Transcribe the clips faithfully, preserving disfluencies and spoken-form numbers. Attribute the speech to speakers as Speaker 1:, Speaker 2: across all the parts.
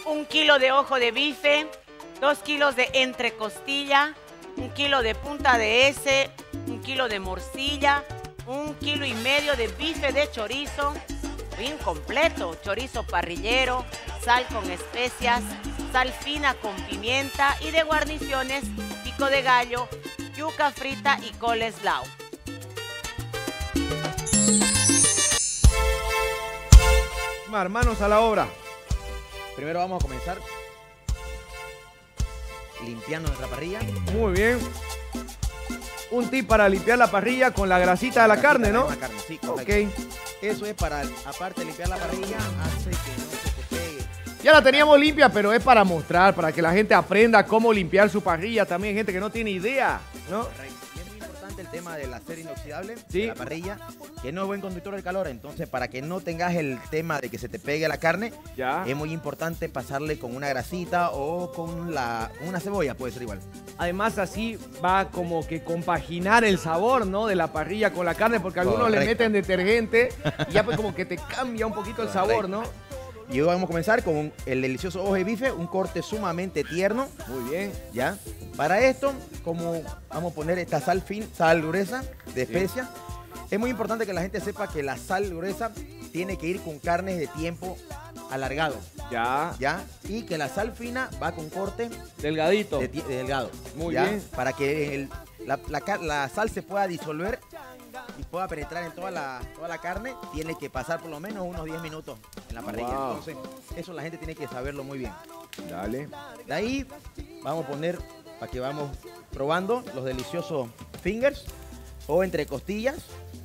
Speaker 1: un kilo de ojo de bife, dos kilos de entrecostilla, un kilo de punta de ese, un kilo de morcilla, un kilo y medio de bife de chorizo, bien completo, chorizo parrillero, sal con especias, sal fina con pimienta y de guarniciones, pico de gallo, yuca frita y coleslaw.
Speaker 2: Hermanos, a la obra.
Speaker 3: Primero vamos a comenzar limpiando nuestra parrilla.
Speaker 2: Muy bien. Un tip para limpiar la parrilla con la grasita de la,
Speaker 3: la
Speaker 2: carne, ¿no?
Speaker 3: La carne, sí, correcto.
Speaker 2: Ok.
Speaker 3: Eso es para, aparte de limpiar la parrilla, hace que no se te pegue.
Speaker 2: Ya la teníamos limpia, pero es para mostrar, para que la gente aprenda cómo limpiar su parrilla. También hay gente que no tiene idea, ¿no?
Speaker 3: Correcto. Y es muy importante el tema del acero inoxidable
Speaker 2: Sí.
Speaker 3: de la parrilla, que no es buen conductor del calor. Entonces, para que no tengas el tema de que se te pegue la carne,
Speaker 2: Ya.
Speaker 3: es muy importante pasarle con una grasita o con, la, con una cebolla, puede ser igual.
Speaker 2: Además, así va como que compaginar el sabor, ¿no? De la parrilla con la carne, porque algunos
Speaker 3: Correcto.
Speaker 2: le meten detergente y ya pues como que te cambia un poquito el sabor, ¿no?
Speaker 3: Y hoy vamos a comenzar con un- el delicioso ojo de bife, un corte sumamente tierno.
Speaker 2: Muy bien.
Speaker 3: ¿Ya? Para esto, como vamos a poner esta sal fin, sal gruesa de especia, es muy importante que la gente sepa que la sal gruesa tiene que ir con carnes de tiempo alargado,
Speaker 2: Ya.
Speaker 3: ¿ya? Y que la sal fina va con corte
Speaker 2: Delgadito.
Speaker 3: de, ti- de delgado.
Speaker 2: Muy
Speaker 3: ¿ya?
Speaker 2: bien.
Speaker 3: Para que el- la, la car- la sal se pueda disolver y pueda penetrar en toda la, toda la carne, tiene que pasar por lo menos unos diez minutos en la parrilla.
Speaker 2: Wow.
Speaker 3: Entonces, eso la gente tiene que saberlo muy bien.
Speaker 2: Dale.
Speaker 3: De ahí vamos a poner, para que vamos probando, los deliciosos fingers o entre costillas.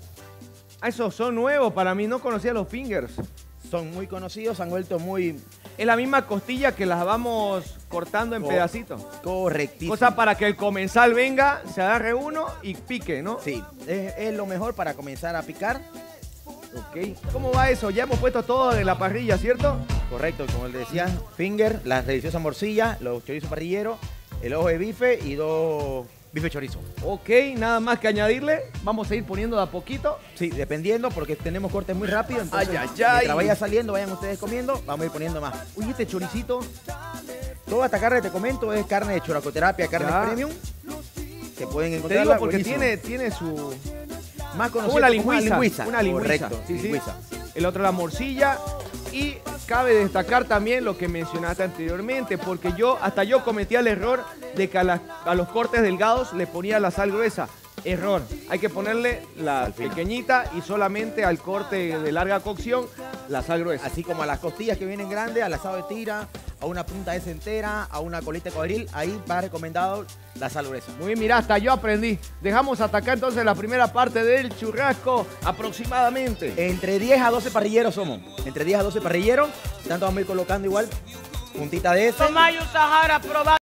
Speaker 2: Ah, esos son nuevos para mí, no conocía los fingers.
Speaker 3: Son muy conocidos, han vuelto muy
Speaker 2: Es la misma costilla que las vamos cortando en
Speaker 3: Co-
Speaker 2: pedacitos.
Speaker 3: correctísimos.
Speaker 2: Cosa para que el comensal venga, se agarre uno y pique, ¿no?
Speaker 3: Sí, es, es lo mejor para comenzar a picar.
Speaker 2: Ok. ¿Cómo va eso? Ya hemos puesto todo de la parrilla, ¿cierto?
Speaker 3: Correcto, como les decía, finger, las deliciosas morcillas, los chorizos parrilleros, el ojo de bife y dos bife chorizo.
Speaker 2: Ok, nada más que añadirle. Vamos a ir poniendo de a poquito.
Speaker 3: Sí, dependiendo, porque tenemos cortes muy rápido. Entonces,
Speaker 2: Ay, ay, ay.
Speaker 3: mientras vaya saliendo, vayan ustedes comiendo, vamos a ir poniendo más.
Speaker 2: Uy, este choricito.
Speaker 3: Toda esta carne, te comento, es carne de choracoterapia, carne
Speaker 2: Ya.
Speaker 3: premium, que pueden
Speaker 2: Te
Speaker 3: encontrar.
Speaker 2: digo porque tiene, tiene su...
Speaker 3: más
Speaker 2: Como
Speaker 3: conocida
Speaker 2: la
Speaker 3: como
Speaker 2: lingüiza.
Speaker 3: lingüiza.
Speaker 2: Una lingüiza.
Speaker 3: Correcto,
Speaker 2: Sí, sí.
Speaker 3: lingüiza.
Speaker 2: El otro la morcilla. Y cabe destacar también lo que mencionaste anteriormente, porque yo, hasta yo cometía el error de que a, las- a los cortes delgados le ponía la sal gruesa. Error. Hay que ponerle la
Speaker 3: Sal fina.
Speaker 2: pequeñita y solamente al corte de larga cocción la sal gruesa.
Speaker 3: Así como a las costillas que vienen grandes, al asado de tira, a una punta de esa entera, a una colita de cuadril, ahí va recomendado la sal gruesa.
Speaker 2: Muy bien, mira, hasta yo aprendí. Dejamos hasta acá entonces la primera parte del churrasco aproximadamente.
Speaker 3: Entre diez a doce parrilleros somos. Entre diez a doce parrilleros. Tanto vamos a ir colocando igual puntita de esa.
Speaker 1: Tomayo Sahara, probado.